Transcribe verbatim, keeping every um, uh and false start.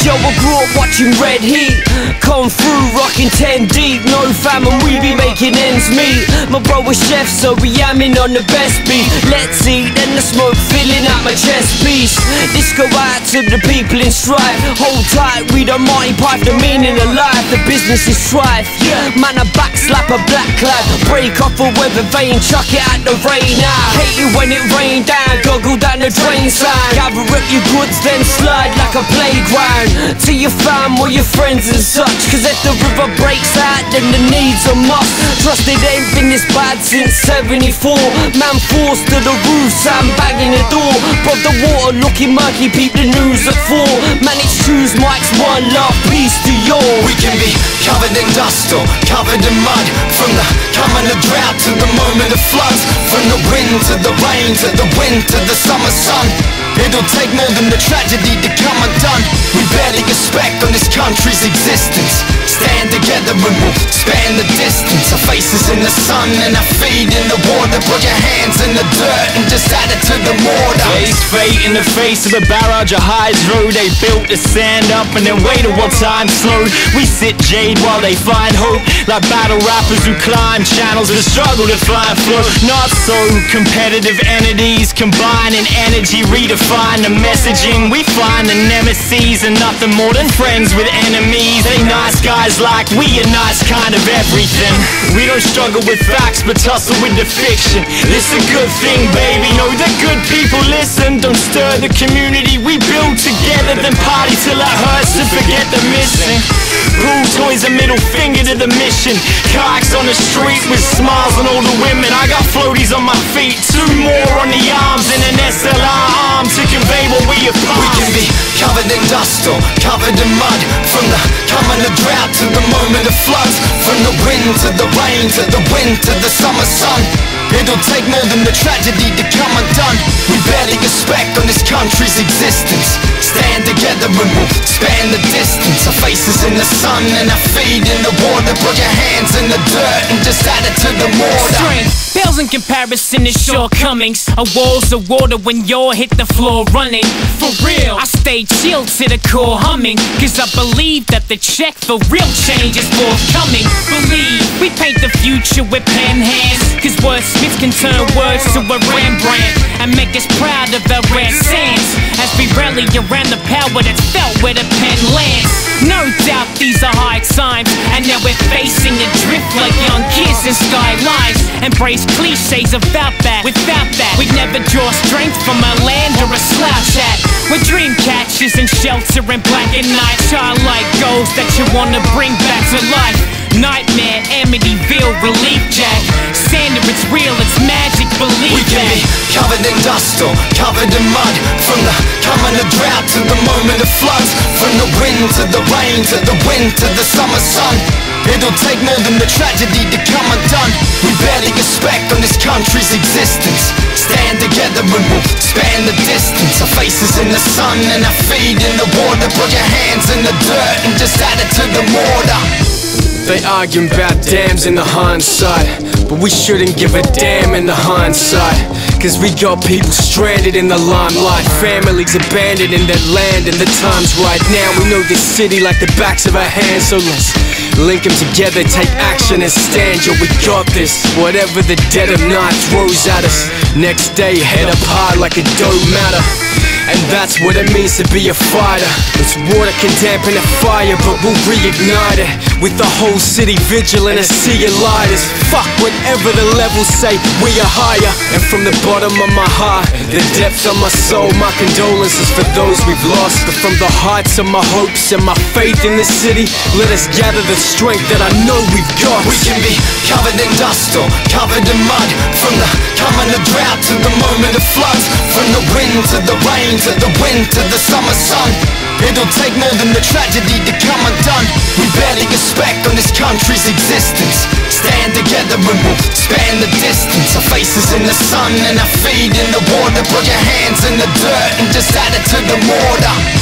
Yo, I grew up watching Red Heat, come through rocking ten deep. No fam and we be making ends meet. My bro was chef, so we yamming on the best beat. Let's eat, then the smoke filling out my chest piece. This go out to the people in strife. Hold tight, we don't Marty Pipe the meaning of life. The business is strife. Man, I backslap a black cloud, break off a weather vane, chuck it at the rain out. Hate you when it rain down, goggle down the drain sign. Gather up your goods, then slide like a playground to your fam or your friends and such. Cause if the river breaks out, then the needs are must. Trust it ain't been this bad since seventy-four. Man forced to the roof, Sam banging the door. Brought the water looking murky, peep the news at four. Man, it's choose Mike's one love, peace to yours. We can be covered in dust or covered in mud, from the coming of drought to the moment of floods, from the wind to the rain to the wind to the summer sun. It'll take more than the tragedy to come undone. We barely expect on this country's existence. Stand together and we'll span the distance. Our faces in the sun and our feet in the water. Put your hands in the dirt and just add it to the mortar. Face fate in the face of a barrage of hydro. They built the sand up and then waited while time slowed. We sit jade while they find hope, like battle rappers who climb channels and struggle to find flow. Not so competitive entities combining energy, redefine the messaging. We find the nemesis and nothing more than friends with enemies. They nice guys like we a nice kind of everything. We don't struggle with facts but tussle with the fiction. This a good thing, baby. Know the good people listen. Don't stir the community we build together, then party till it hurts to forget the missing. Pool toys a middle finger to the mission. Kikes on the street with smiles on all the women. I got floaties on my feet, two more on the arms and an S L R arm to convey what we have passed. We can be covered in dust or covered in mud, from the coming of drought to the moment of floods, from the wind to the rain to the wind to the summer sun. It'll take more than the tragedy to come undone. We barely expect on this country's existence. Stand together and we'll span the distance. Our faces in the sun and our feet in the water. Put your hands in the dirt and just add it to the mortar. Strength pales in comparison to shortcomings. A walls of water when you're hit the floor running. For real, I stay chill to the core humming, cause I believe that the check for real change is forthcoming. Believe we paint the future with pen hands, cause wordsmiths can turn words to a Rembrandt and make us proud of our red sands as we rally around the power that's felt where the pen lands. No doubt these are hard times, and now we're facing a drift like young kids in skylines. Embrace cliches about that, without that we'd never draw strength from a land or a slouch hat. We're dream catchers and shelter in black and night, childlike goals that you wanna bring back to life. Nightmare, Amityville, Relief Jack. Sander, it's real, it's magic, believe We can that. be covered in dust or covered in mud, from the coming of drought to the moment of floods, from the wind to the rain to the wind to the summer sun. It'll take more than the tragedy to come undone. We barely expect on this country's existence. Stand together and we'll span the distance. Our faces in the sun and our feet in the water. Put your hands in the dirt and just add it to the mortar. They arguing about dams in the hindsight, but we shouldn't give a damn in the hindsight. Cause we got people stranded in the limelight, families abandoned in their land, and the time's right now. We know this city like the backs of our hands, so let's link them together, take action and stand. Yo, we got this, whatever the dead of night throws at us. Next day, head up high like it don't matter. And that's what it means to be a fighter. This water can dampen a fire, but we'll reignite it with the whole city vigilant and sea of lighters. Fuck whatever the levels say, we are higher. And from the bottom of my heart, the depths of my soul, my condolences for those we've lost. But from the heights of my hopes and my faith in the city, let us gather the strength that I know we've got. We can be covered in dust or covered in mud, from the coming of drought to the moment of floods, from the wind to the rain to the wind to the summer sun. It'll take more than the tragedy to come undone. We barely expect on this country's existence. Stand together and we'll span the distance. Our faces in the sun and our feet in the water. Put your hands in the dirt and just add it to the mortar.